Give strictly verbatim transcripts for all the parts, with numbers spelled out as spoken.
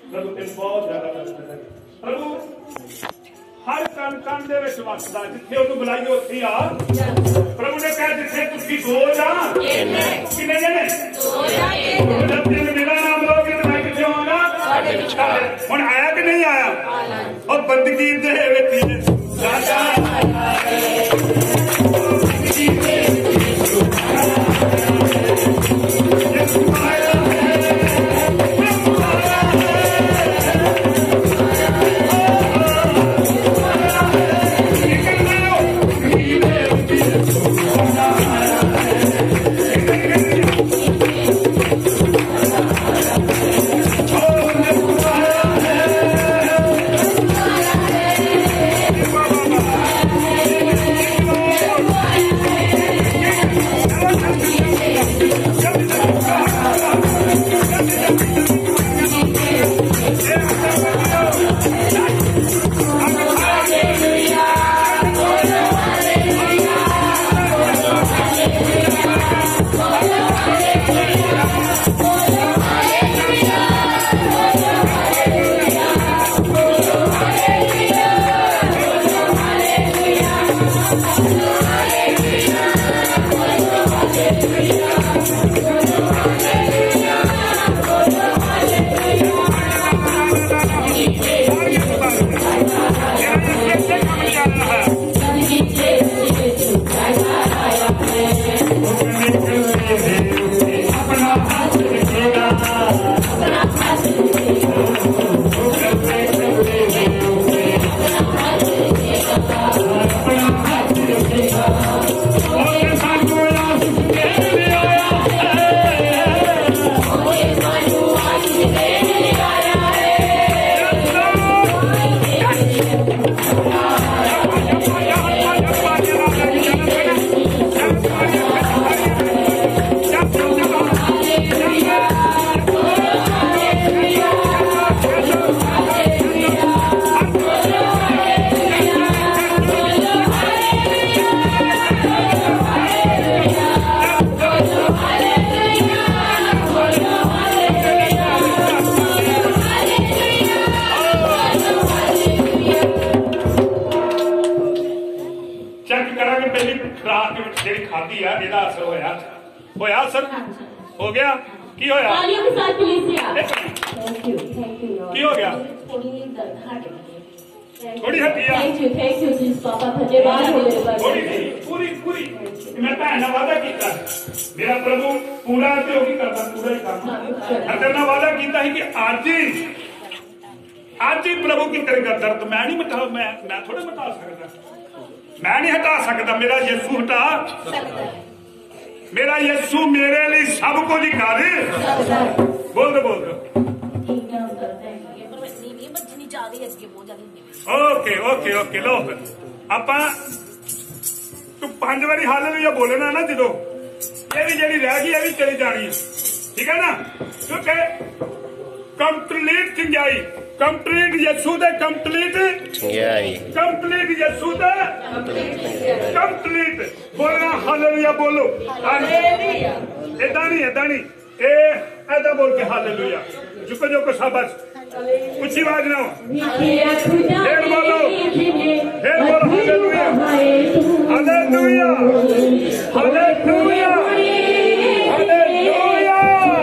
प्रभु तेन बहुत ज्यादा प्रभु हर कन कन दे विच वसदा जिथे ओनू बुलाइए उत्थे आ प्रभु ने कहा जिथे तुसीं दो जा किन्ने जने जब दिन मेरा नाम लोगे तो मैं किथे होवांगा हुण आया कि नहीं आया और बंदगी दे विच राजा बंदगी दे हो गया की होया की हो गया थोड़ी हटी पूरी पूरी मैं भैन नाल वादा कीता मेरा प्रभु पूरा ते ओही करदा पूरा ही काम तेरे नाल वादा कीता है कि आज ही आज ही प्रभु की करेगा दर्द मैं नहीं मिटा मैं मैं थोड़े मिटा सकदा मैं नहीं हटा सकता मेरा यीशु हटा मेरा यीशु मेरे लिए सब कुछ ही कर बोल दो बोल दो ओके ओके ओके लो आप तू पांच बारी हालेलुया बोलना ना जो ये भी जी रह गई ये भी चली जानी है ठीक है ना क्योंकि कंप्लीट चंगाई कंप्लीट यीशु दे कंप्लीट कंप्लीट यीशु दे कंप्लीट बोलना हालेलुया बोलो इदा नहीं इदा नहीं ए ऐदा बोल के हालेलुया झुको झुको शाबाश ऊंची आवाज ना हो फिर बोलो फिर बोलो हालेलुया हालेलुया हालेलुया हालेलुया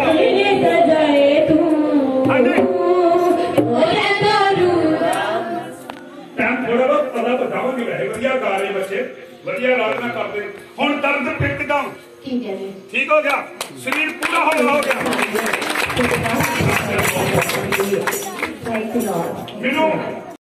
थोड़ा बहुत पता बताओगे वैसे वधिया गा रहे बच्चे वधिया आराधना करते हुण दर्द पिट डाउन ठीक हो गया शरीर पूरा हो गया।